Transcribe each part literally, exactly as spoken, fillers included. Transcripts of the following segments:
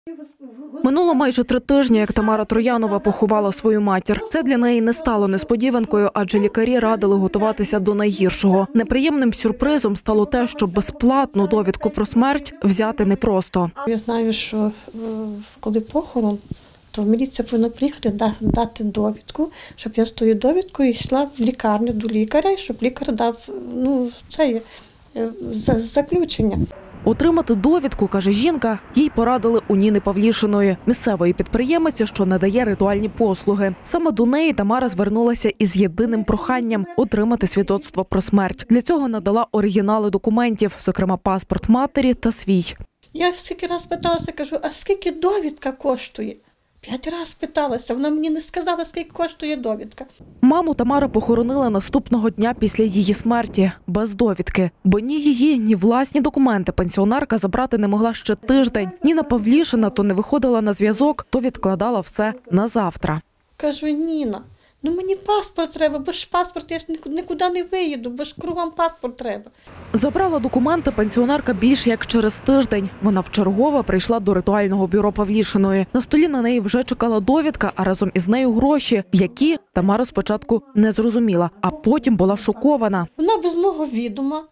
Минуло майже три тижні, як Тамара Троянова поховала свою матір. Це для неї не стало несподіванкою, адже лікарі радили готуватися до найгіршого. Неприємним сюрпризом стало те, що безплатну довідку про смерть взяти непросто. Я знаю, що коли похорон, то міліція повинна приїхати, дати довідку, щоб я з тою довідкою йшла в лікарню до лікаря, щоб лікар дав ну, це, заключення. Отримати довідку, каже жінка, їй порадили у Ніни Павлішиної, місцевої підприємиці, що надає ритуальні послуги. Саме до неї Тамара звернулася із єдиним проханням – отримати свідоцтво про смерть. Для цього надала оригінали документів, зокрема паспорт матері та свій. Я скільки раз питалася, кажу, а скільки довідка коштує? П'ять разів питалася, вона мені не сказала, скільки коштує довідка. Маму Тамара похоронила наступного дня після її смерті, без довідки. Бо ні її, ні власні документи пенсіонерка забрати не могла ще тиждень. Ніна Павлішина то не виходила на зв'язок, то відкладала все на завтра. Кажу, Ніна, ну мені паспорт треба, бо ж паспорт, я ж нікуди не виїду, бо ж кругом паспорт треба. Забрала документи пенсіонерка більше як через тиждень. Вона вчергове прийшла до ритуального бюро Павлішиної. На столі на неї вже чекала довідка, а разом із нею гроші, які Тамара спочатку не зрозуміла, а потім була шокована. Вона без мого відома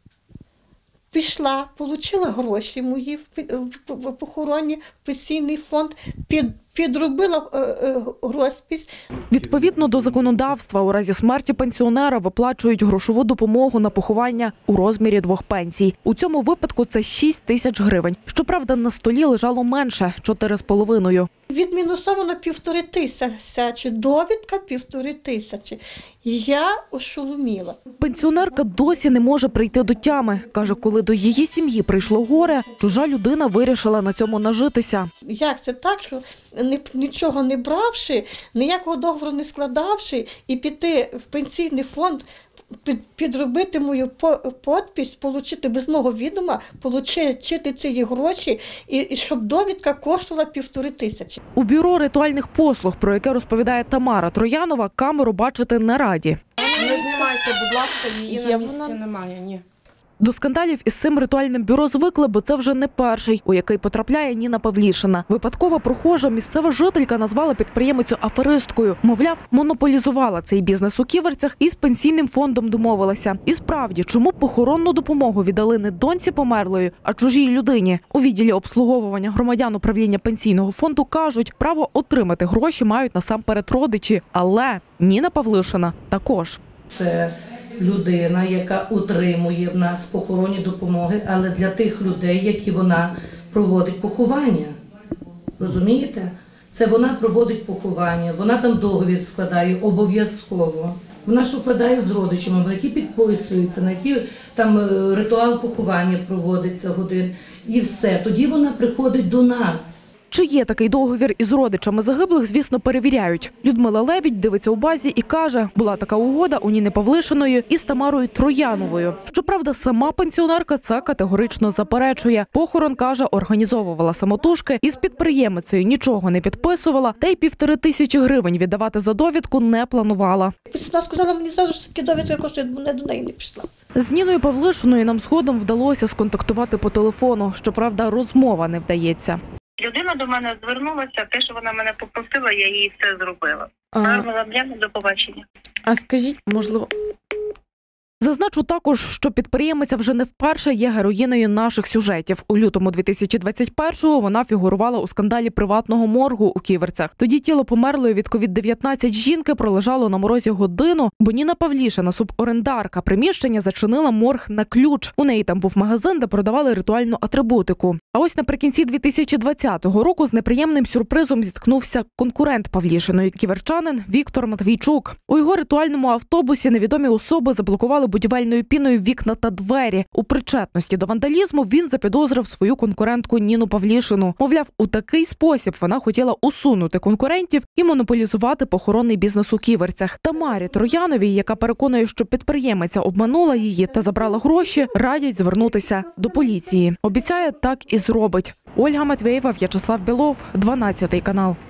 пішла, отримала гроші мої в похороні, в пенсійний фонд, під, підробила розпис. Відповідно до законодавства, у разі смерті пенсіонера виплачують грошову допомогу на поховання у розмірі двох пенсій. У цьому випадку це шість тисяч гривень. Щоправда, на столі лежало менше – чотири з половиною. Відмінусовано півтори тисячі, довідка півтори тисячі. Я ошеломіла. Пенсіонерка досі не може прийти до тями. Каже, коли до її сім'ї прийшло горе, чужа людина вирішила на цьому нажитися. Як це так, що нічого не бравши, ніякого договору не складавши і піти в пенсійний фонд, Під, підробити мою підпис, отримати без мого відома, отримати ці гроші, і, і щоб довідка коштувала півтори тисячі. У бюро ритуальних послуг, про яке розповідає Тамара Троянова, камеру бачити не раді. Не знімайте, будь ласка, її на місці немає, ні. До скандалів із цим ритуальним бюро звикли, бо це вже не перший, у який потрапляє Ніна Павлішина. Випадкова прохожа місцева жителька назвала підприємицю аферисткою. Мовляв, монополізувала цей бізнес у Ківерцях і з пенсійним фондом домовилася. І справді, чому похоронну допомогу віддали не доньці померлої, а чужій людині? У відділі обслуговування громадян управління пенсійного фонду кажуть, право отримати гроші мають насамперед родичі. Але Ніна Павлішина також. Це людина, яка утримує в нас похоронні допомоги, але для тих людей, які вона проводить поховання. Розумієте? Це вона проводить поховання, вона там договір складає обов'язково. Вона ж укладає з родичами, на які підписуються, на які там ритуал поховання проводиться годин. І все. Тоді вона приходить до нас. Чи є такий договір із родичами загиблих, звісно, перевіряють. Людмила Лебідь дивиться у базі і каже, була така угода у Ніни Павлишиної із Тамарою Трояновою. Щоправда, сама пенсіонерка це категорично заперечує. Похорон, каже, організовувала самотужки, із підприємицею нічого не підписувала, та й півтори тисячі гривень віддавати за довідку не планувала. Вона сказала мені зразу, що такі довідки коштує, бо не до неї не пішла. З Ніною Павлишиною нам згодом вдалося сконтактувати по телефону. Щоправда, розмова не вдається. Людина до мене звернулася, те, що вона мене попросила, я їй все зробила. А, Гарного дня, до побачення. А скажіть, можливо... Зазначу також, що підприємиця вже не вперше є героїною наших сюжетів. У лютому дві тисячі двадцять першого вона фігурувала у скандалі приватного моргу у Ківерцях. Тоді тіло померлої від ковід дев'ятнадцять жінки пролежало на морозі годину, бо Ніна Павлішина, суборендарка приміщення, зачинила морг на ключ. У неї там був магазин, де продавали ритуальну атрибутику. А ось наприкінці дві тисячі двадцятого року з неприємним сюрпризом зіткнувся конкурент Павлішиної – ківерчанин Віктор Матвійчук. У його ритуальному автобусі невідомі особи заблокували будівельною піною вікна та двері. У причетності до вандалізму він запідозрив свою конкурентку Ніну Павлішину. Мовляв, у такий спосіб вона хотіла усунути конкурентів і монополізувати похоронний бізнес у Ківерцях. Тамарі Трояновій, яка переконує, що підприємиця обманула її та забрала гроші, радять звернутися до поліції. Обіцяє, так і зробить. Ольга Матвєєва, В'ячеслав Білов, дванадцятий канал.